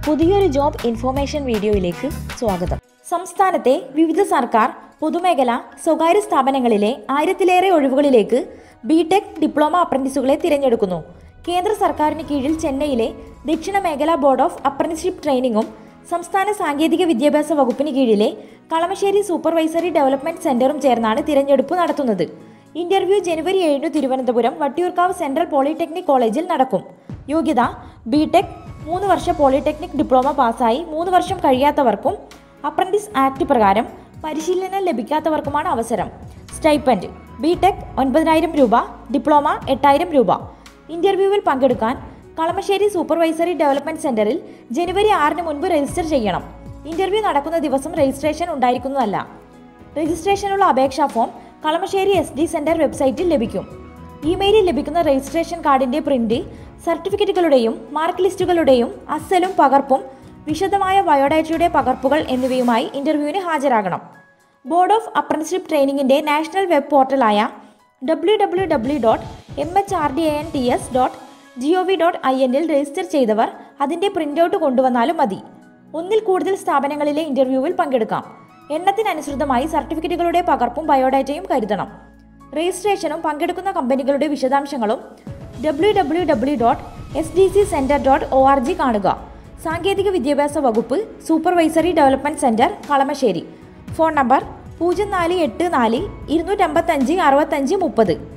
പുതിയൊരു job information വീഡിയോയിലേക്ക് സ്വാഗതം. സംസ്ഥാനത്തെ വിവിധ സർക്കാർ, പൊതുമേഖല, സ്വകാര്യ സ്ഥാപനങ്ങളിലെ 1000-ലേറെ ഒഴിവുകളിലേക്ക് ബിടെക് ഡിപ്ലോമ അപ്രന്റീസുകളെ തിരഞ്ഞെടുക്കുന്നു. കേന്ദ്ര സർക്കാരിന് കീഴിൽ ചെന്നൈയിലെ ദക്ഷിണ മേഖല ബോർഡ് ഓഫ് അപ്രന്റീസ്ഷിപ്പ് ട്രെയിനിങ്ങും സംസ്ഥാന സാങ്കേതിക വിദ്യാഭ്യാസ വകുപ്പിന് കീഴിലെ കളമശ്ശേരി സൂപ്പർവൈസറി ഡെവലപ്മെന്റ് സെന്ററും ചേർന്നാണ് തിരഞ്ഞെടുപ്പ് നടത്തുന്നത്. ഇന്റർവ്യൂ ജനുവരി 7 തിരുവനന്തപുരം വട്ടിയൂർക്കാവ് സെൻട്രൽ പോളിടെക്നിക് കോളേജിൽ നടക്കും. യോഗ്യത ബിടെക്, 3 വർഷ പോളിടെക്നിക് ഡിപ്ലോമ പാസ്സായി 3 വർഷം കഴിയാത്തവർക്കും അപ്രന്റീസ് ആക്ട് പ്രകാരം പരിശീലനം ലഭിക്കാത്തവർക്കുമാണ് അവസരം. സ്റ്റൈപ്പൻഡ് ബിടെക് 9000 രൂപ, ഡിപ്ലോമ 8000 രൂപ. ഇന്റർവ്യൂവിൽ പങ്കെടുക്കാൻ കളമശ്ശേരി സൂപ്പർവൈസറി ഡെവലപ്മെന്റ് സെന്ററിൽ ജനുവരി 6 മുൻപ് രജിസ്റ്റർ ചെയ്യണം. ഇന്റർവ്യൂ നടക്കുന്ന ദിവസം രജിസ്ട്രേഷൻ ഉണ്ടായിരിക്കുന്നതല്ല. രജിസ്ട്രേഷനുള്ള അപേക്ഷാ ഫോം കളമശ്ശേരി SD സെന്റർ വെബ്സൈറ്റിൽ ലഭിക്കും. ഇമെയിലിൽ ലഭിക്കുന്ന രജിസ്ട്രേഷൻ കാർഡിന്റെ പ്രിന്റ്, സർട്ടിഫിക്കറ്റുകളുടെയും മാർക്ക് ലിസ്റ്റുകളുടെയും അസലും പകർപ്പും വിശദമായ ബയോഡാറ്റയുടെ പകർപ്പുകൾ എന്നിവയുമായി ഇന്റർവ്യൂവിന് ഹാജരാകണം. ബോർഡ് ഓഫ് അപ്രന്റീസ്ഷിപ്പ് ട്രെയിനിങ്ങിന്റെ നാഷണൽ വെബ് പോർട്ടലായ www.mhrdants.gov.in രജിസ്റ്റർ ചെയ്തവർ അതിന്റെ പ്രിന്റൌട്ട് കൊണ്ടുവന്നാലും മതി. ഒന്നിൽ കൂടുതൽ സ്ഥാപനങ്ങളിലെ ഇന്റർവ്യൂവിൽ പങ്കെടുക്കാം. എണ്ണത്തിനനുസൃതമായി സർട്ടിഫിക്കറ്റുകളുടെ പകർപ്പും ബയോഡാറ്റയും കരുതണം. രജിസ്ട്രേഷനും പങ്കെടുക്കുന്ന കമ്പനികളുടെ വിശദാംശങ്ങളും www.sdccenter.org കാണുക. സാങ്കേതിക വിദ്യാഭ്യാസ വകുപ്പ്, supervisory development centre, Kalamassery. Phone number 0484 255 65 30.